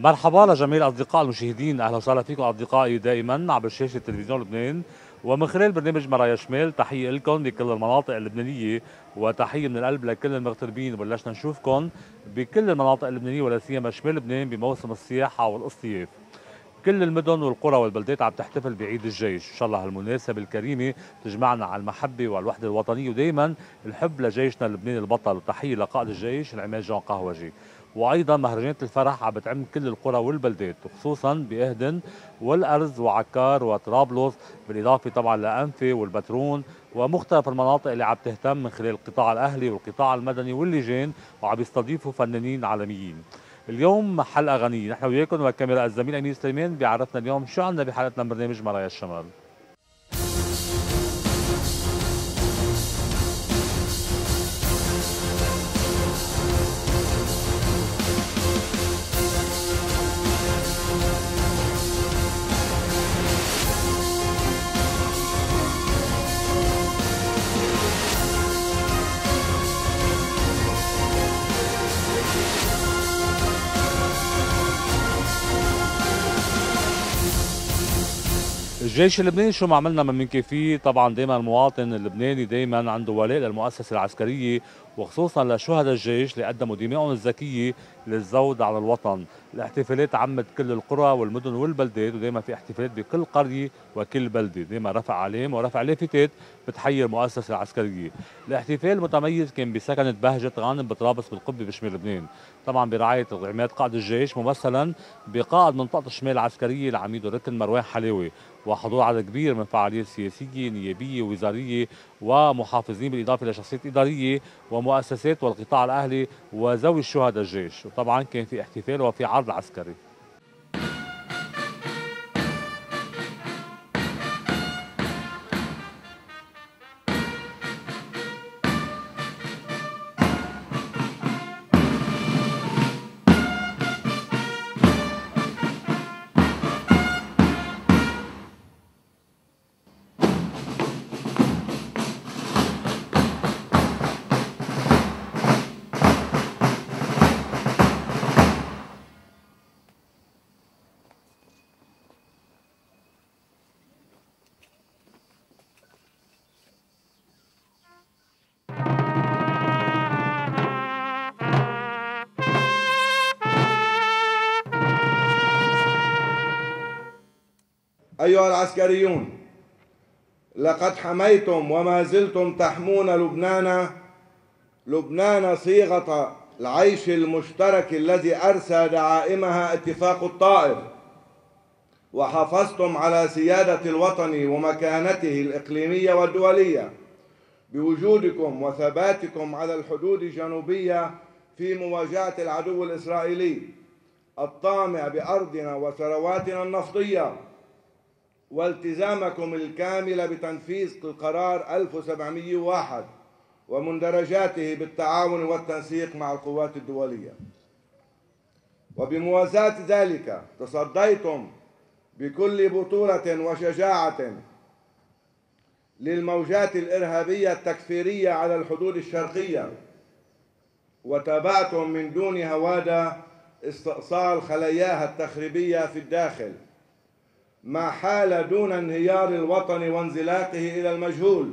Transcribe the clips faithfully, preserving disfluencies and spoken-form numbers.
مرحبا لجميع الأصدقاء المشاهدين، أهلا وسهلا فيكم أصدقائي دائما عبر شاشة تلفزيون لبنان ومن خلال برنامج مرايا شمال. تحية لكم بكل المناطق اللبنانية وتحية من القلب لكل المغتربين. بلشنا نشوفكم بكل المناطق اللبنانية ولا سيما شمال لبنان بموسم السياحة والاصطياف. كل المدن والقرى والبلدات عم تحتفل بعيد الجيش، ان شاء الله هالمناسبة الكريمة تجمعنا على المحبة والوحدة الوطنية ودائما الحب لجيشنا اللبناني البطل. وتحية لقائد الجيش العماد جون قهوجي. وايضا مهرجانات الفرح عم بتعم كل القرى والبلدات وخصوصا باهدن والارز وعكار وطرابلس، بالاضافه طبعا لانفي والبترون ومختلف المناطق اللي عم تهتم من خلال القطاع الاهلي والقطاع المدني واللجان وعم يستضيفوا فنانين عالميين. اليوم حلقه غنيه، نحن وياكم والكاميرا الزميل امين سليمان بيعرفنا اليوم شو عندنا بحلقتنا من برنامج مرايا الشمال. الجيش اللبناني شو ما عملنا ما بننكر فيه، طبعا دائما المواطن اللبناني دائما عنده ولاء للمؤسسه العسكريه وخصوصا لشهداء الجيش اللي قدموا دمائهم الزكيه للزود على الوطن. الاحتفالات عمت كل القرى والمدن والبلدات ودائما في احتفالات بكل قريه وكل بلده، دائما رفع علام ورفع لافتات بتحيي المؤسسه العسكريه. الاحتفال متميز كان بسكنه بهجه غانم بطرابلس بالقبه بشمال لبنان، طبعا برعايه عماد قائد الجيش ممثلا بقائد منطقه الشمال العسكريه العميد ركن مروان حلاوي، وحضور عدد كبير من فعاليات سياسيه نيابيه ووزاريه ومحافظين بالاضافه لشخصيات اداريه ومؤسسات والقطاع الاهلي وذوي الشهداء الجيش، وطبعا كان في احتفال وفي عرض عسكري. أيها العسكريون، لقد حميتم وما زلتم تحمون لبنان، لبنان صيغة العيش المشترك الذي أرسى دعائمها اتفاق الطائف، وحافظتم على سيادة الوطن ومكانته الإقليمية والدولية بوجودكم وثباتكم على الحدود الجنوبية في مواجهة العدو الإسرائيلي الطامع بأرضنا وثرواتنا النفطية، والتزامكم الكامل بتنفيذ القرار ألف وسبعمئة وواحد ومندرجاته بالتعاون والتنسيق مع القوات الدولية. وبموازاة ذلك تصديتم بكل بطولة وشجاعة للموجات الإرهابية التكفيرية على الحدود الشرقية، وتابعتم من دون هوادة استئصال خلاياها التخريبية في الداخل، ما حال دون انهيار الوطن وانزلاقه إلى المجهول.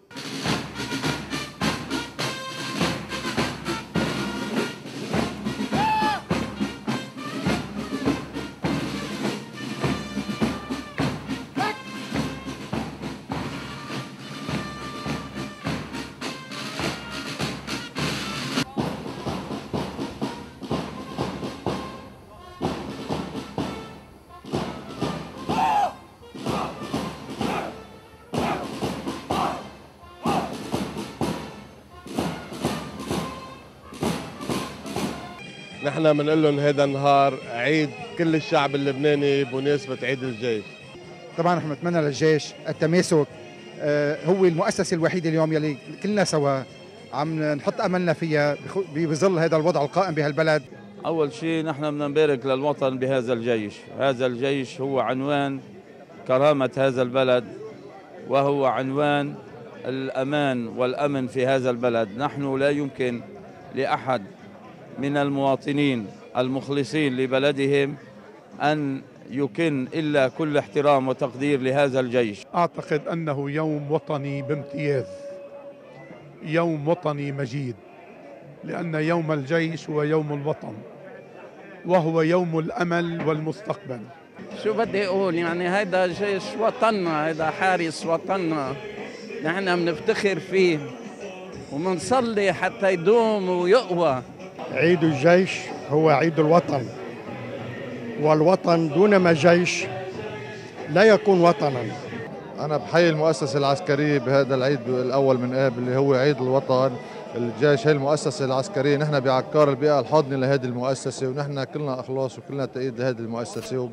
نحن بنقول لهم هذا النهار عيد كل الشعب اللبناني بمناسبة عيد الجيش. طبعا نحن نتمنى للجيش التماسك، آه هو المؤسسة الوحيدة اليوم يلي كلنا سوا عم نحط أملنا فيها بظل هذا الوضع القائم بهالبلد. أول شيء نحن بدنا نبارك للوطن بهذا الجيش، هذا الجيش هو عنوان كرامة هذا البلد وهو عنوان الأمان والأمن في هذا البلد. نحن لا يمكن لأحد من المواطنين المخلصين لبلدهم أن يكن إلا كل احترام وتقدير لهذا الجيش. أعتقد أنه يوم وطني بامتياز، يوم وطني مجيد، لأن يوم الجيش هو يوم الوطن وهو يوم الأمل والمستقبل. شو بدي أقول، يعني هيدا جيش وطننا، هيدا حارس وطننا، نحن بنفتخر فيه ومنصلي حتى يدوم ويقوى. عيد الجيش هو عيد الوطن، والوطن دون ما جيش لا يكون وطنا. أنا بحيي المؤسسة العسكرية بهذا العيد الأول من آب اللي هو عيد الوطن. الجيش هي المؤسسة العسكرية، نحن بعكار البيئة الحاضنة لهذه المؤسسة، ونحن كلنا إخلاص وكلنا تأييد لهذه المؤسسة.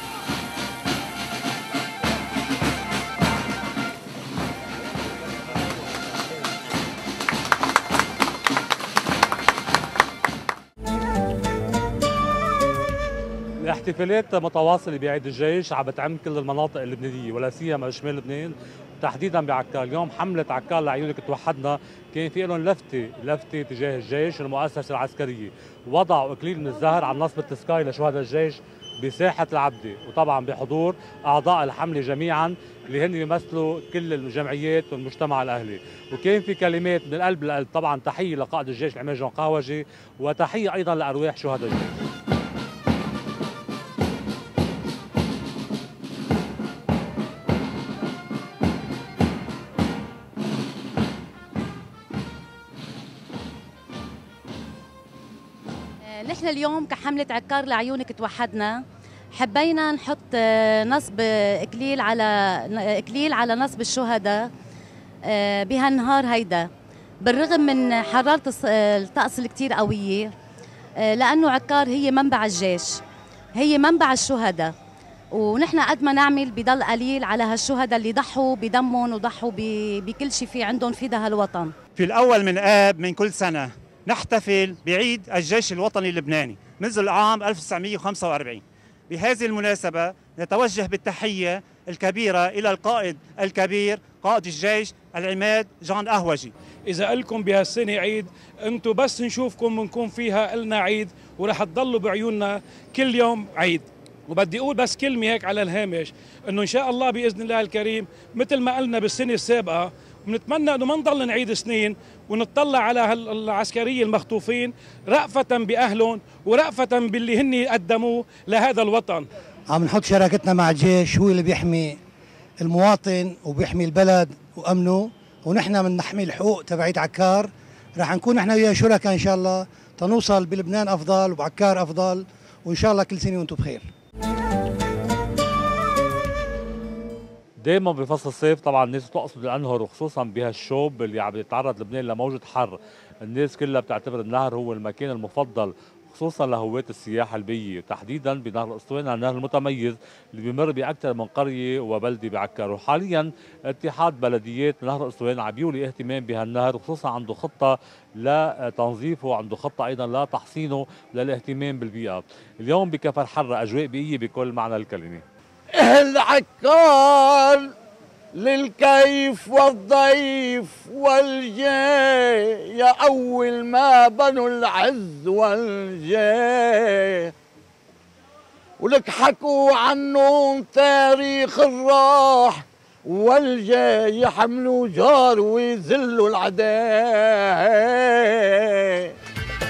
الاحتفالات متواصلة بعيد الجيش عم بتعم كل المناطق اللبنانية ولا سيما شمال لبنان تحديدا بعكار. اليوم حملة عكار لعيونك توحدنا كان في لهم لفتة لفتة تجاه الجيش والمؤسسة العسكرية، وضعوا اكليل من الزهر على نصب التذكاري لشهداء الجيش بساحة العبدة، وطبعا بحضور أعضاء الحملة جميعا اللي هن يمثلوا كل الجمعيات والمجتمع الأهلي. وكان في كلمات من القلب للقلب، طبعا تحية لقائد الجيش العماد جون قهوجي وتحية أيضا لأرواح شهداء الجيش. نحن اليوم كحملة عكار لعيونك توحدنا حبينا نحط نصب اكليل على اكليل على نصب الشهداء بهالنهار هيدا، بالرغم من حرارة الطقس الكتير قوية، لأنه عكار هي منبع الجيش، هي منبع الشهداء، ونحن قد ما نعمل بضل قليل على هالشهداء اللي ضحوا بدمهم وضحوا بكل شيء في عندهم فدا هالوطن. في الأول من آب من كل سنة نحتفل بعيد الجيش الوطني اللبناني منذ العام ألف وتسعمئة وخمسة وأربعين. بهذه المناسبة نتوجه بالتحية الكبيرة إلى القائد الكبير قائد الجيش العماد جون قهوجي. إذا قلكم بهالسنة عيد، أنتم بس نشوفكم بنكون فيها قلنا عيد، ورح تضلوا بعيوننا كل يوم عيد. وبدي أقول بس كلمة هيك على الهامش، أنه إن شاء الله بإذن الله الكريم مثل ما قلنا بالسنة السابقة، ونتمنى أنه ما نضل نعيد سنين ونطلع على العسكرية المخطوفين رأفة بأهلهم ورأفة باللي هن قدموه لهذا الوطن. عم نحط شراكتنا مع الجيش، هو اللي بيحمي المواطن وبيحمي البلد وأمنه، ونحن من نحمي الحقوق تبعيت عكار. رح نكون نحن ويا شركاء إن شاء الله تنوصل بلبنان أفضل وبعكار أفضل، وإن شاء الله كل سنة وأنتم بخير. دائما بفصل الصيف طبعا الناس تقصد الانهر، وخصوصا بهالشوب اللي عم يتعرض لبنان لموجة حر، الناس كلها بتعتبر النهر هو المكان المفضل خصوصا لهواة السياحة البيئية، تحديدا بنهر الاسطوانة، النهر المتميز اللي بيمر باكثر من قرية وبلدة بعكار. وحاليا اتحاد بلديات نهر الاسطوانة عم يولي اهتمام بهالنهر، وخصوصا عنده خطة لتنظيفه وعنده خطة ايضا لتحصينه للاهتمام بالبيئة. اليوم بكفر حرة اجواء بيئية بكل معنى الكلمة. العكار للكيف والضيف والجاه، يا أول ما بنوا العز والجاه، ولك حكوا عنهم تاريخ الراح والجاي، يحملوا جار ويذلوا العداء.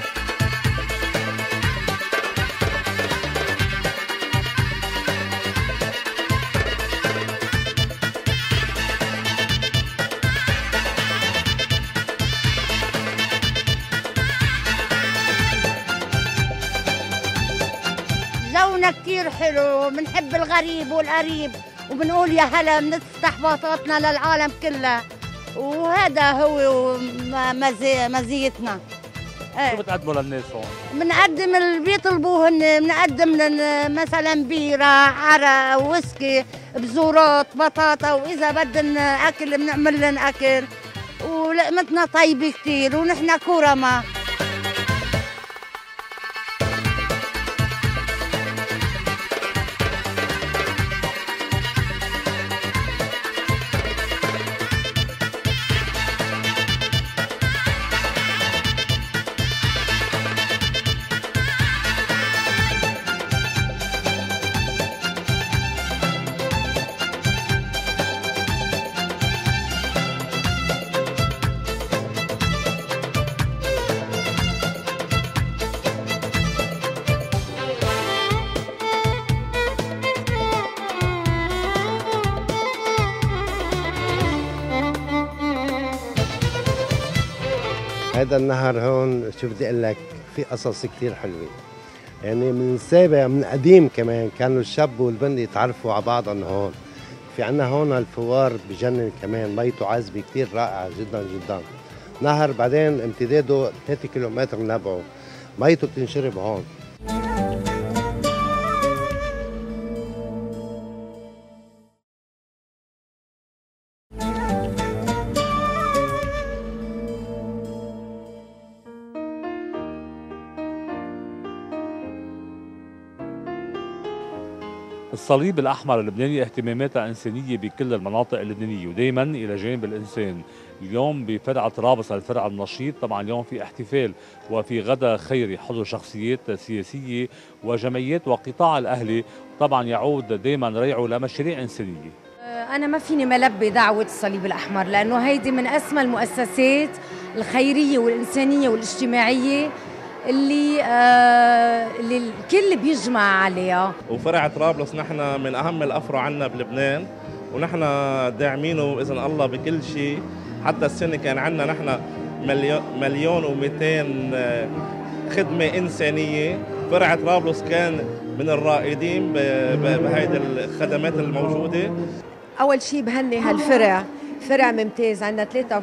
جونا كتير حلو، بنحب الغريب والقريب، وبنقول يا هلا، بنفتح باطاتنا للعالم كلها، وهذا هو مزيتنا. شو بتقدموا للناس هون؟ بنقدم اللي بيطلبوه هن، بنقدم مثلا بيرة، عرق، ويسكي، بزورات، بطاطا، وإذا بدن أكل بنعمل لهم أكل، ولقمتنا طيبة كتير ونحن كرماء. هذا النهر هون شو بدي اقول لك في قصص كثير حلوه، يعني من سابق من قديم كمان كانوا الشاب والبنت يتعرفوا على بعضهم هون. في عنا هون الفوار بجنن كمان، ميته عذبه كثير رائعه جدا جدا. نهر بعدين امتداده ثلاثة كيلومتر نبعه، ميته بتنشرب هون. الصليب الأحمر اللبناني اهتماماتها إنسانية بكل المناطق اللبنانية ودائما إلى جانب الإنسان. اليوم بفرع طرابلس الفرع النشيط طبعا اليوم في احتفال وفي غدا خيري حضور شخصيات سياسية وجمعيات وقطاع الأهلي، طبعا يعود دائما ريعه لمشاريع إنسانية. أنا ما فيني ملبي دعوة الصليب الأحمر لأنه هيدي من أسمى المؤسسات الخيرية والإنسانية والاجتماعية اللي آه اللي الكل بيجمع عليها. وفرع طرابلس نحن من اهم الافرع عنا بلبنان، ونحن داعمينه باذن الله بكل شيء. حتى السنه كان عندنا نحن مليون مليون ومئتين خدمه انسانيه. فرع طرابلس كان من الرائدين بهيدي الخدمات الموجوده. اول شيء بهني هالفرع، فرع ممتاز، عندنا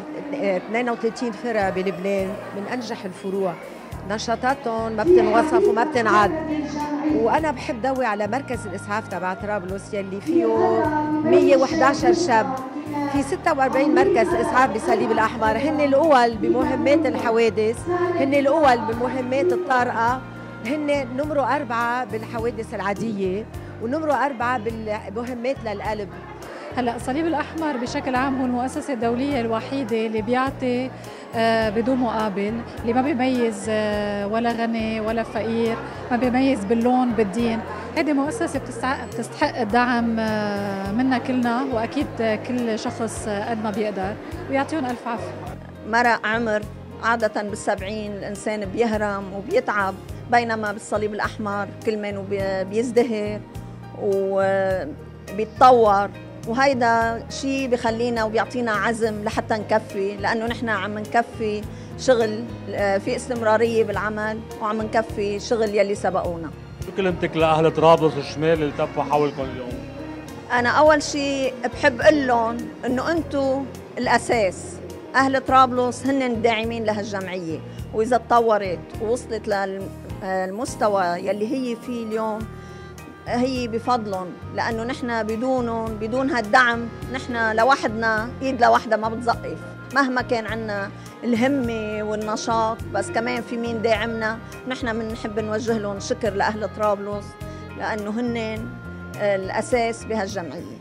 اثنين وثلاثين فرع بلبنان من انجح الفروع، نشاطاتهم ما بتنوصف وما بتنعد. وانا بحب ضوي على مركز الاسعاف تبع طرابلس يلي فيه مئة وإحدى عشر شاب، في ستة وأربعين مركز اسعاف بصليب الاحمر، هن الاول بمهمات الحوادث، هن الاول بمهمات الطارئه، هن نمرو أربعة بالحوادث العاديه، ونمرو أربعة بالمهمات للقلب. هلا الصليب الاحمر بشكل عام هو المؤسسه الدوليه الوحيده اللي بيعطي بدون مقابل، اللي ما بيميز ولا غني ولا فقير، ما بيميز باللون بالدين. هذه مؤسسه بتستحق الدعم منا كلنا، واكيد كل شخص قد ما بيقدر، ويعطيهم الف عافيه. مرق عمر عاده بالسبعين الانسان بيهرم وبيتعب، بينما بالصليب الاحمر كل ما بيزدهر وبيتطور، وهيدا شيء بخلينا وبيعطينا عزم لحتى نكفي، لأنه نحن عم نكفي شغل في استمرارية بالعمل، وعم نكفي شغل يلي سبقونا. شو كلمتك لأهل طرابلس الشمال اللي التفوا حولكم اليوم؟ أنا أول شيء بحب أقول لهم إنه أنتم الأساس، أهل طرابلس هن الداعمين لهالجمعية، وإذا تطورت ووصلت للمستوى يلي هي فيه اليوم هي بفضلهم، لأنه نحن بدونهم بدون هالدعم نحن لوحدنا إيد لوحدها ما بتزقف، مهما كان عنا الهمة والنشاط، بس كمان في مين داعمنا. نحن بنحب نوجه لهم شكر لأهل طرابلس لأنه هن الأساس بهالجمعية.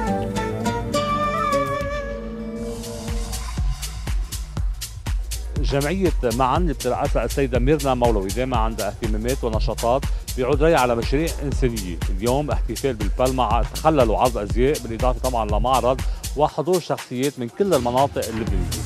جمعية معا اللي بترأسها السيدة ميرنا مولوي دائما عندها اهتمامات ونشاطات بيعود رأي على مشاريع إنسانية. اليوم احتفال بالبلمعة، تخللوا عرض أزياء بالإضافة طبعا لمعرض وحضور شخصيات من كل المناطق اللبنانية.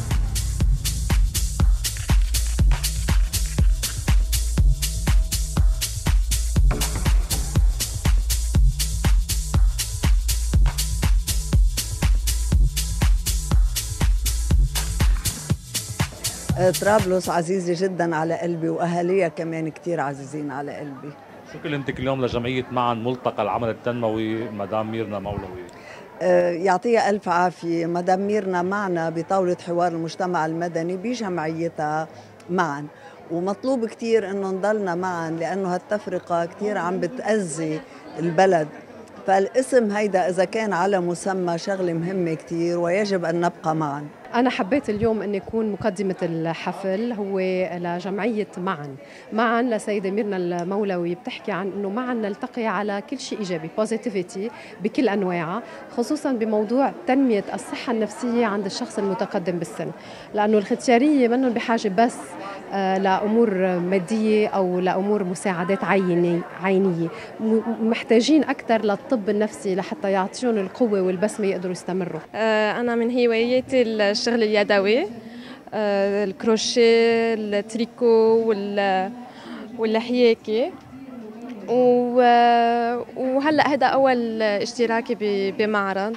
طرابلس عزيزة جدا على قلبي، وأهاليها كمان كتير عزيزين على قلبي. شو كلمتك اليوم لجمعية معا ملتقى العمل التنموي مدام ميرنا مولوي؟ يعطيها ألف عافية. مدام ميرنا معنا بطاولة حوار المجتمع المدني بجمعيتها معا، ومطلوب كتير إنه نضلنا معا لأنه هالتفرقة كتير عم بتأذي البلد، فالاسم هيدا إذا كان على مسمى شغلة مهمة كتير ويجب أن نبقى معا. أنا حبيت اليوم أن يكون مقدمة الحفل هو لجمعية معا. معا لسيدة ميرنا المولوي بتحكي عن أنه معا نلتقي على كل شيء إيجابي، بوزيتيفيتي بكل أنواعها، خصوصا بموضوع تنمية الصحة النفسية عند الشخص المتقدم بالسن، لأنه الختيارية منهم بحاجة بس لأمور مادية أو لأمور مساعدات عينية عينية، محتاجين أكثر للطب النفسي لحتى يعطيهم القوة والبسمة يقدروا يستمروا. أنا من هواياتي الشغل اليدوي، الكروشيه، التريكو والحياكة، وهلأ هذا أول اشتراكي بمعرض.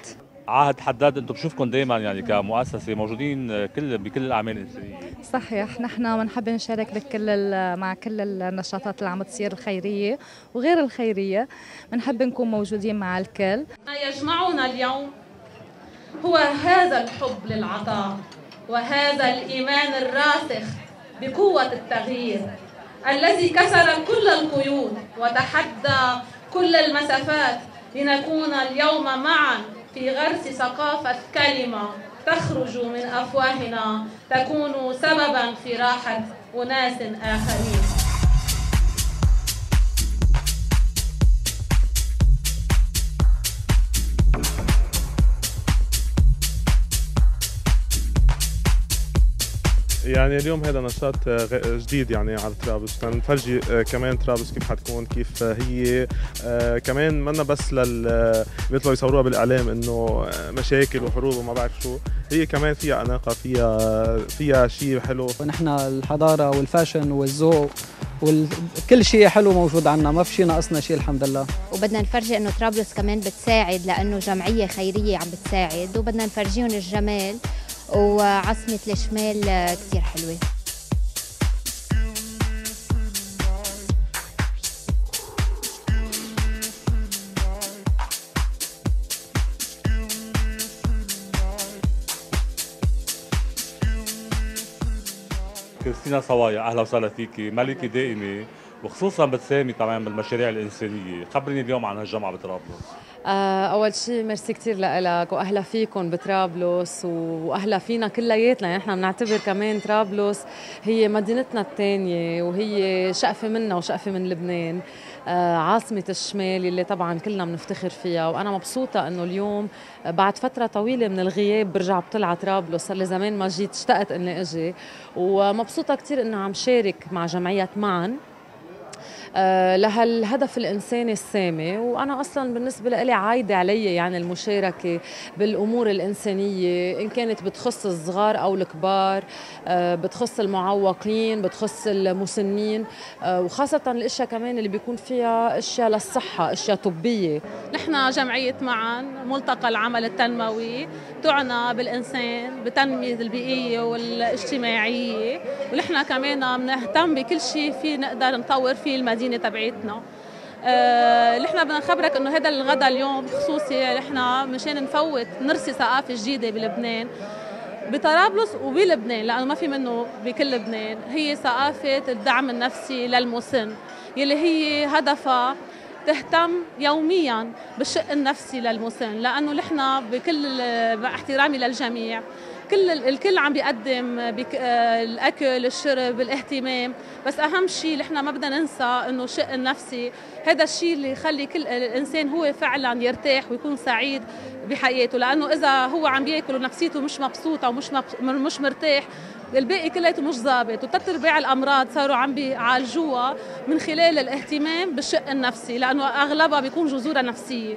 عهد حداد، انتم بشوفكم دائما يعني كمؤسسه موجودين كل بكل الاعمال الانسانيه. صحيح، نحن بنحب نشارك بكل مع كل النشاطات اللي عم تصير الخيريه وغير الخيريه، بنحب نكون موجودين مع الكل. ما يجمعنا اليوم هو هذا الحب للعطاء وهذا الايمان الراسخ بقوه التغيير الذي كسر كل القيود وتحدى كل المسافات لنكون اليوم معا في غرس ثقافة كلمة تخرج من أفواهنا تكون سببا في راحة أناس آخرين. يعني اليوم هذا نشاط جديد يعني على طرابلس، نفرجي كمان طرابلس كيف حتكون، كيف هي كمان منا بس لل بيطلعوا يصوروها بالاعلام انه مشاكل وحروب وما بعرف شو، هي كمان فيها اناقه، فيها فيها شيء حلو. ونحن الحضاره والفاشن والذوق وكل شيء حلو موجود عنا، ما في شيء ناقصنا شيء الحمد لله. وبدنا نفرجي انه طرابلس كمان بتساعد لانه جمعيه خيريه عم بتساعد، وبدنا نفرجيهم الجمال، وعاصمة الشمال كتير حلوة. كريستينا صوايا، أهلا وسهلا فيكي، ملكة دائمة وخصوصا بتساهمي طبعا بالمشاريع الإنسانية، خبريني اليوم عن هالجمعة بطرابلس. أول شيء ميرسي كتير لك وأهلا فيكم بطرابلس وأهلا فينا كلياتنا، يعني نحن بنعتبر كمان طرابلس هي مدينتنا الثانية وهي شقفة منا وشقفة من لبنان، عاصمة الشمال اللي طبعا كلنا بنفتخر فيها. وأنا مبسوطة إنه اليوم بعد فترة طويلة من الغياب برجع بطلع طرابلس، صار لي زمان ما جيت، اشتقت إني أجي، ومبسوطة كتير إنه عم شارك مع جمعية معا آه لهالهدف الإنساني السامي. وأنا أصلاً بالنسبة لي عايدة علي يعني المشاركة بالأمور الإنسانية، إن كانت بتخص الصغار أو الكبار، آه بتخص المعوقين، بتخص المسنين، آه وخاصة الأشياء كمان اللي بيكون فيها أشياء للصحة، أشياء طبية. نحن جمعية معا ملتقى العمل التنموي تعنى بالإنسان، بالتنمية البيئية والاجتماعية، ونحن كمان بنهتم بكل شيء في نقدر نطور فيه المدينة المدينة تبعتنا. آه، نحن بدنا نخبرك انه هذا الغداء اليوم خصوصي نحن مشان نفوت نرسي ثقافة جديدة بلبنان، بطرابلس وبلبنان، لانه ما في منه بكل لبنان، هي ثقافة الدعم النفسي للمسن يلي هي هدفها تهتم يوميا بالشق النفسي للمسن، لانه نحن بكل احترامي للجميع كل الكل عم بيقدم بك الاكل، الشرب، الاهتمام، بس اهم شيء نحن ما بدنا ننسى انه الشق النفسي هذا الشيء اللي يخلي كل الانسان هو فعلا يرتاح ويكون سعيد بحياته، لانه اذا هو عم بياكل ونفسيته مش مبسوطه ومش مش مرتاح الباقي كلياته مش ظابط، وثلاث ارباع الامراض صاروا عم بيعالجوها من خلال الاهتمام بالشق النفسي، لانه اغلبها بيكون جذورها نفسيه.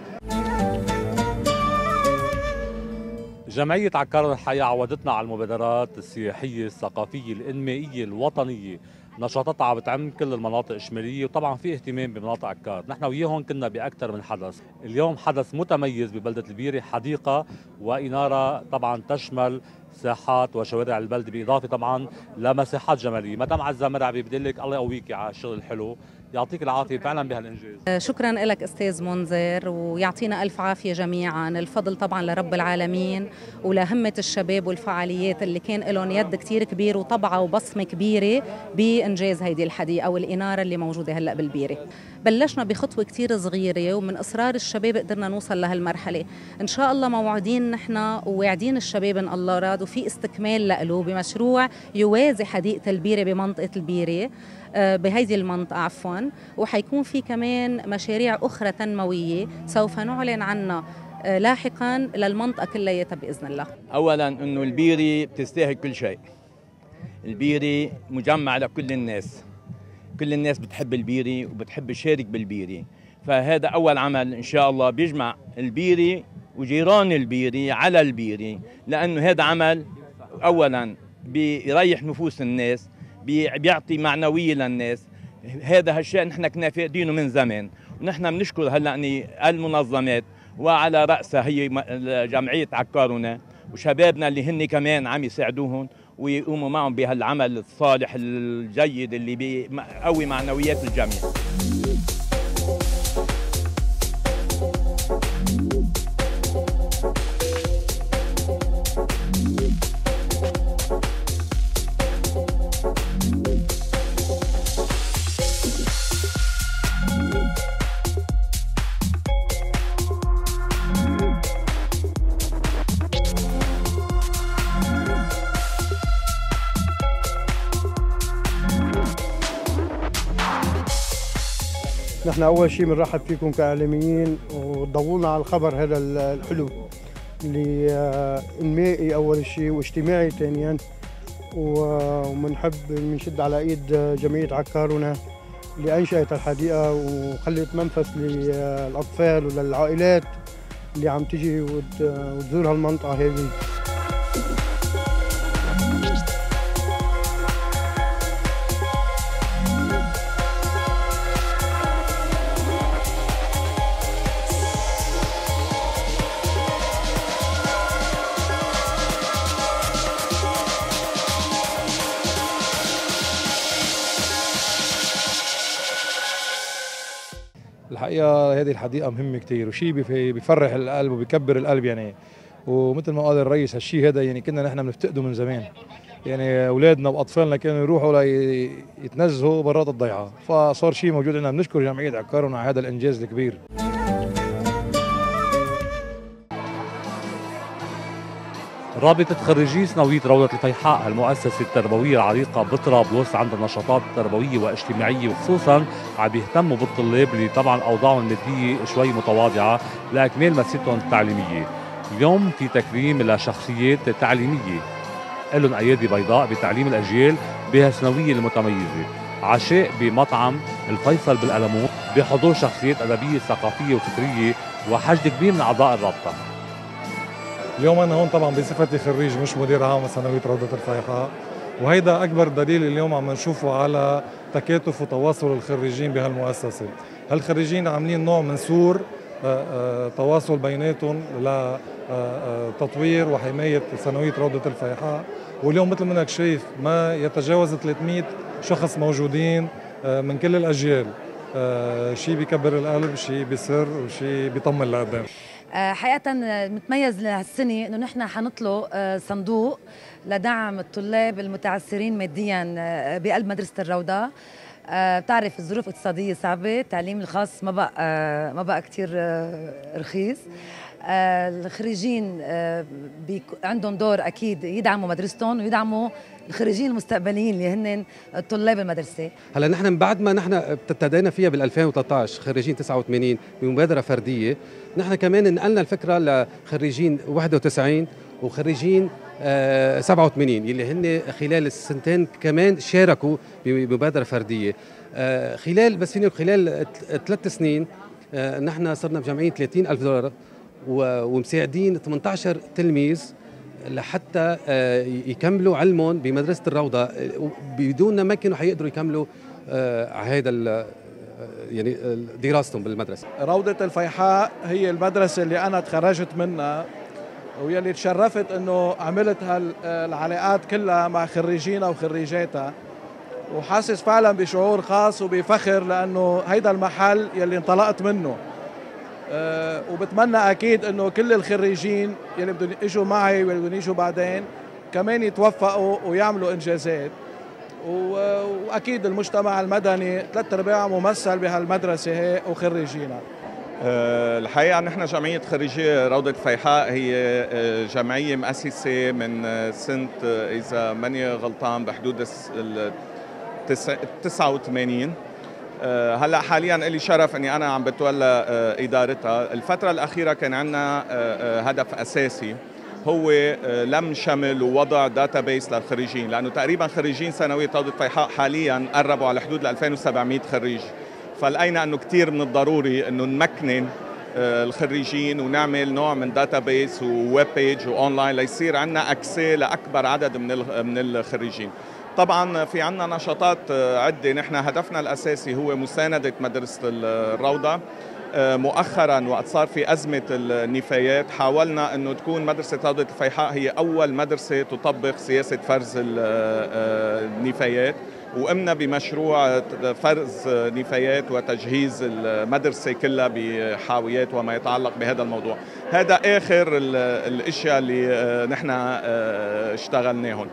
جمعية عكار الحياة عودتنا على المبادرات السياحية الثقافية الإنمائية الوطنية، نشاطاتها عم بتعم كل المناطق الشمالية، وطبعا في اهتمام بمناطق عكار. نحن وياهم كنا بأكثر من حدث، اليوم حدث متميز ببلدة البيرة، حديقة وإنارة طبعا تشمل ساحات وشوارع البلد، بإضافة طبعا لمساحات جمالية. مدام عزة مرعبي بدي لك الله يقويكي على الشغل الحلو، يعطيك العافية فعلا بهالإنجاز. شكرا لك أستاذ منذر، ويعطينا ألف عافية جميعا. الفضل طبعا لرب العالمين ولهمة الشباب والفعاليات اللي كان لهم يد كتير كبير وطبعة وبصمة كبيرة بإنجاز هيدي الحديقة والإنارة اللي موجودة هلأ بالبيرة. بلشنا بخطوة كتير صغيرة ومن إصرار الشباب قدرنا نوصل لهالمرحلة. إن شاء الله موعودين نحن وواعدين الشباب إن الله راد وفي استكمال له بمشروع يوازي حديقة البيرة بمنطقة البيرة، بهيدي المنطقة عفوا، وحيكون في كمان مشاريع أخرى تنموية سوف نعلن عنها لاحقا للمنطقة كلياتها بإذن الله. أولا أنه البيرة بتستاهل كل شيء، البيرة مجمع لكل الناس، كل الناس بتحب البيرة وبتحب تشارك بالبيرة، فهذا أول عمل إن شاء الله بيجمع البيرة وجيران البيرة على البيرة، لأنه هذا عمل أولا بيريح نفوس الناس، بيعطي معنوية للناس. هذا هالشيء نحن كنا فاقدينه من زمان، ونحن بنشكر هلا المنظمات وعلى رأسها هي جمعية عكارنا وشبابنا اللي هن كمان عم يساعدوهم ويقوموا معهم بهالعمل الصالح الجيد اللي بيقوي معنويات الجميع. نحن أول شيء بنرحب فيكم كإعلاميين وتضوونا على الخبر هذا الحلو اللي انمائي أول شيء واجتماعي ثانيا، وبنحب بنشد على إيد جمعية عكارنا اللي أنشأت الحديقة وخلت منفس للأطفال وللعائلات اللي عم تجي وتزور هالمنطقة هذه. الحقيقة هذه الحديقة مهمة كتير وشيء بيفرح القلب وبيكبر القلب يعني، ومثل ما قال الرئيس هالشيء هذا يعني كنا نحن بنفتقده من زمان، يعني أولادنا وأطفالنا كانوا يروحوا ليتنزهوا برات الضيعة، فصار شيء موجود عندنا. بنشكر جمعية عكارنا على هذا الإنجاز الكبير. رابطة خريجي ثانوية روضة الفيحاء المؤسسة التربوية العريقة بطرابلس عندها نشاطات تربوية واجتماعية، وخصوصا عم بيهتموا بالطلاب اللي طبعا أوضاعهم المادية شوي متواضعة لإكمال مسيرتهم التعليمية. اليوم في تكريم لشخصيات تعليمية لهم أيادي بيضاء بتعليم الأجيال بهالثانوية المتميزة. عشاء بمطعم الفيصل بالألمون بحضور شخصيات أدبية ثقافية وفكرية وحشد كبير من أعضاء الرابطة. اليوم أنا هون طبعا بصفتي خريج مش مدير عام ثانوية روضة الفيحاء، وهيدا أكبر دليل اليوم عم نشوفه على تكاتف وتواصل الخريجين بهالمؤسسة. هالخريجين عاملين نوع من سور تواصل بيناتهم لتطوير وحماية ثانوية روضة الفيحاء، واليوم مثل ما انك شايف ما يتجاوز ثلاثمئة شخص موجودين من كل الأجيال. شيء بيكبر القلب، شيء بيسر وشيء بيطمن لقدام. حقيقة متميز لهالسنة انه نحن حنطلق صندوق لدعم الطلاب المتعثرين ماديا بقلب مدرسة الروضة. بتعرف الظروف الاقتصادية صعبة، التعليم الخاص ما بقى ما بقى كثير رخيص. الخريجين عندهم دور اكيد يدعموا مدرستهم ويدعموا الخريجين المستقبليين اللي هن طلاب المدرسه. هلا نحن من بعد ما نحن ابتدينا فيها بال ألفين وثلاثة عشر خريجين تسعة وثمانين بمبادره فرديه، نحن كمان نقلنا الفكره لخريجين واحد وتسعين وخريجين آه سبعة وثمانين اللي هن خلال السنتين كمان شاركوا بمبادره فرديه. آه خلال بس فيني خلال ثلاث سنين آه نحن صرنا بجمعيه ثلاثين ألف دولار ومساعدين ثمانية عشر تلميذ لحتى يكملوا علمهم بمدرسة الروضة، بدون ما كانوا حيقدروا يكملوا هذا يعني دراستهم بالمدرسة. روضة الفيحاء هي المدرسة اللي أنا تخرجت منها واللي تشرفت أنه عملت هالعلاقات كلها مع خريجينا وخريجاتها، وحاسس فعلا بشعور خاص وبفخر لأنه هيدا المحل يلي انطلقت منه. أه وبتمنى اكيد انه كل الخريجين يلي بدهم يجوا معي واللي بدهم يجوا بعدين كمان يتوفقوا ويعملوا انجازات، واكيد المجتمع المدني ثلاث ارباعه ممثل بهالمدرسه هي وخريجينا. أه الحقيقه نحن جمعيه خريجي روضه الفيحاء هي جمعيه مؤسسه من سنه اذا ماني غلطان بحدود ال تسعة وثمانين. هلا حاليا لي شرف اني انا عم بتولى ادارتها. الفتره الاخيره كان عندنا هدف اساسي هو لم شمل ووضع داتابيس للخريجين، لانه تقريبا خريجين ثانويه روضه الفيحاء حاليا قربوا على حدود ال ألفين وسبعمئة خريج، فلقينا انه كثير من الضروري انه نمكن الخريجين ونعمل نوع من داتابيس وويب بيج واونلاين ليصير عندنا اكسي لاكبر عدد من من الخريجين. طبعا في عنا نشاطات عدة. نحن هدفنا الأساسي هو مساندة مدرسة الروضة. مؤخرا وقت صار في أزمة النفايات حاولنا أنه تكون مدرسة روضة الفيحاء هي أول مدرسة تطبق سياسة فرز النفايات، وقمنا بمشروع فرز نفايات وتجهيز المدرسة كلها بحاويات وما يتعلق بهذا الموضوع. هذا آخر الأشياء اللي نحن اشتغلناهم.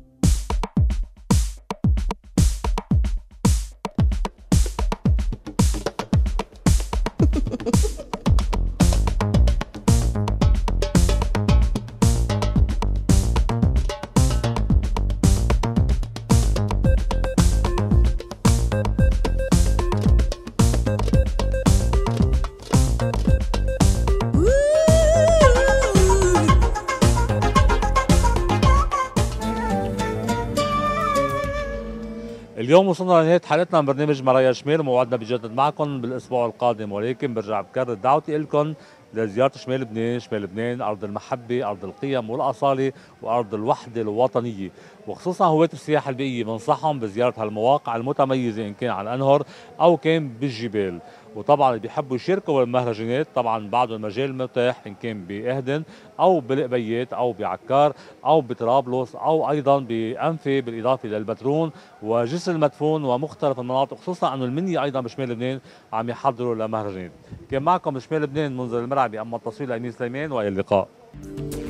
اليوم وصلنا لنهاية حلقتنا من برنامج مرايا شمال، موعدنا بجدد معكم بالاسبوع القادم، ولكن برجع بكرر دعوتي لكم لزيارة شمال لبنان. شمال لبنان أرض المحبة، أرض القيم والأصالة، وأرض الوحدة الوطنية، وخصوصا هواة السياحة البيئية بنصحهم بزيارة هالمواقع المتميزة إن كان على الأنهر أو كان بالجبال. وطبعا اللي بيحبوا يشاركوا بالمهرجانات طبعا بعده المجال متاح إن كان بإهدن أو بالقبيات أو بعكار أو بطرابلس أو أيضا بأنفي، بالإضافة للبترون وجسر المدفون ومختلف المناطق، خصوصا أنه المنيا أيضا بشمال لبنان عم يحضروا لمهرجانات. كان معكم بشمال لبنان منذر المرعبي، أما التصوير لأمين سليمان، وإلى اللقاء.